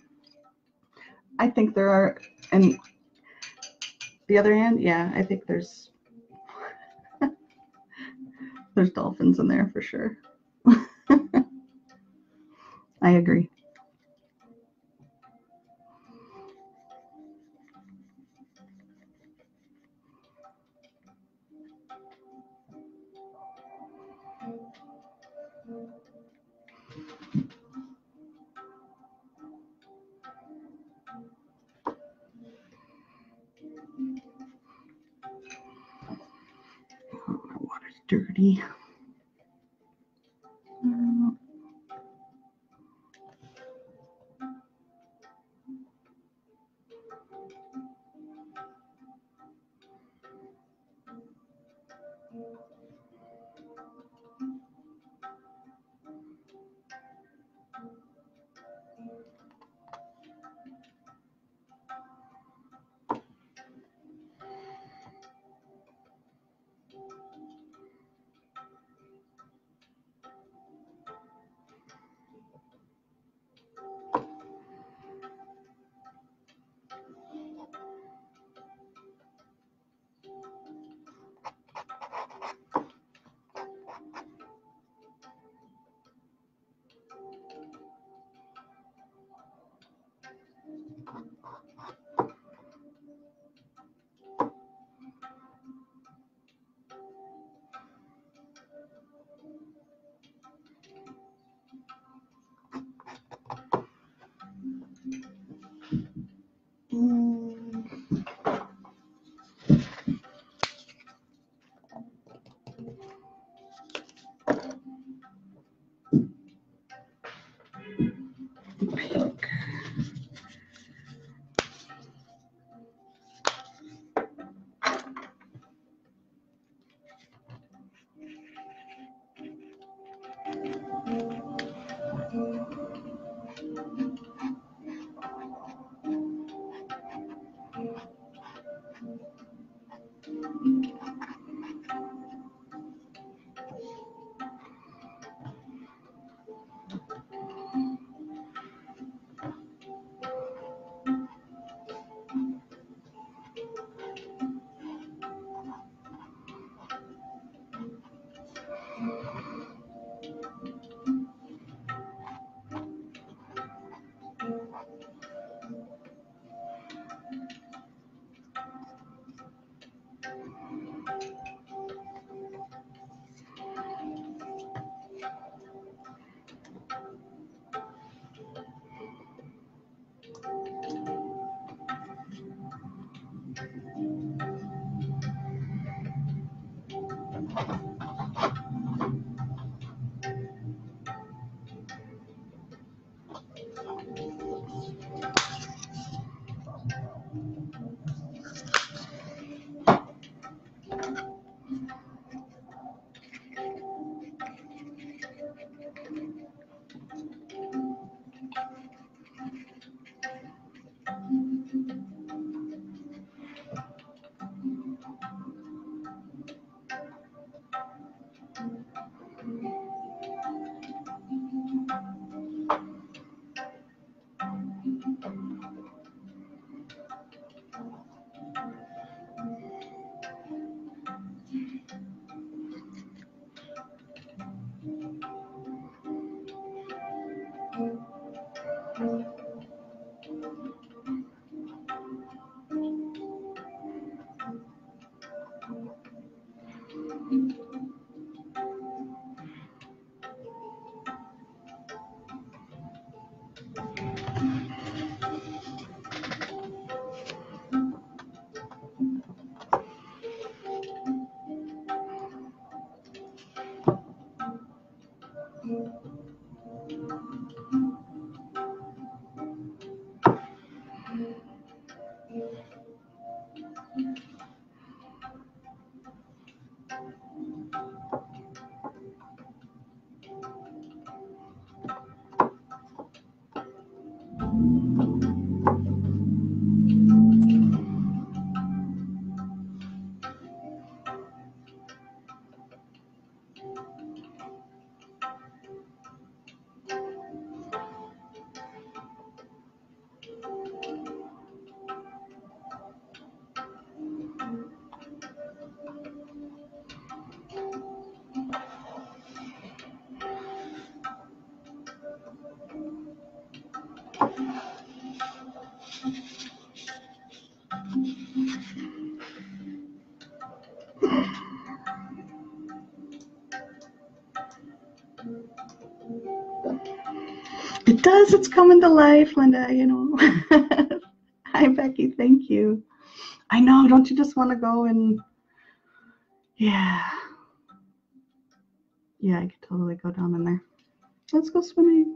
I think there are, and the other hand, yeah, I think there's dolphins in there for sure. I agree. My water's dirty. It does. It's coming to life, Linda, you know. Hi, Becky. Thank you. I know. Don't you just want to go and, yeah. Yeah, I could totally go down in there. Let's go swimming.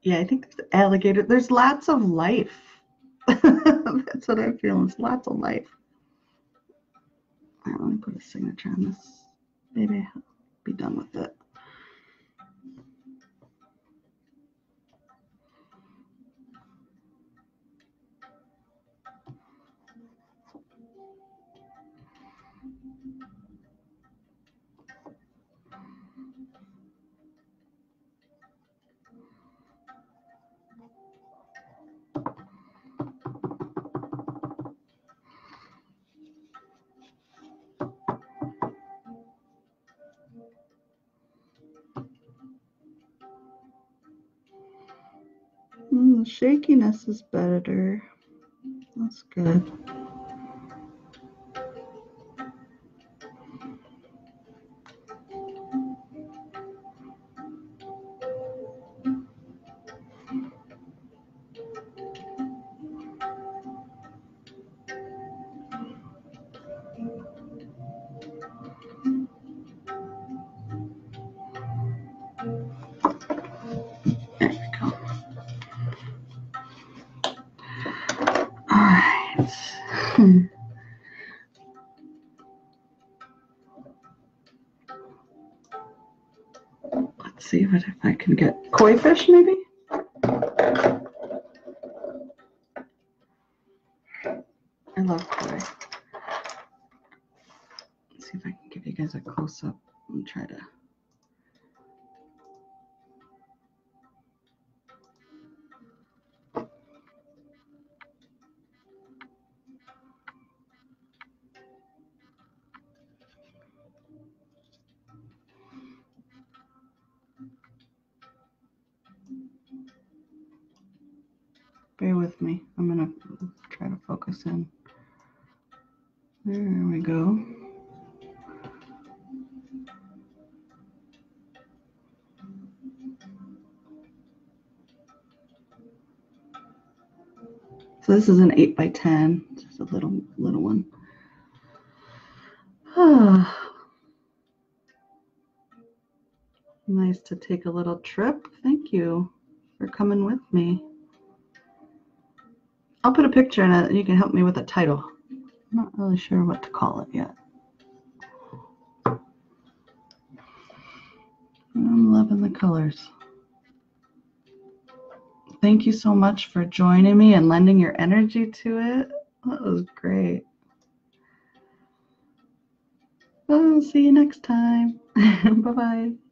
Yeah, I think there's alligator. There's lots of life. That's what I'm feeling. It's lots of life. All right, let me put a signature on this. Maybe I'll be done with it. The shakiness is better. That's good. There we go. All right. Let's see if I can get koi fish, maybe. I love koi. Let's see if I can give you guys a close-up and try to. Bear with me. I'm going to try to focus in. There we go. So this is an 8x10, just a little one. Nice to take a little trip. Thank you for coming with me. I'll put a picture in it and you can help me with a title. I'm not really sure what to call it yet. I'm loving the colors. Thank you so much for joining me and lending your energy to it. That was great. I'll see you next time. Bye-bye.